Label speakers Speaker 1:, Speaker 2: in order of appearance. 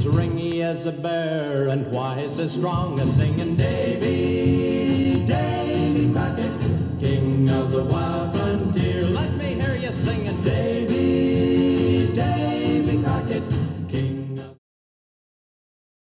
Speaker 1: ringy as a bear and twice as strong as singing Davy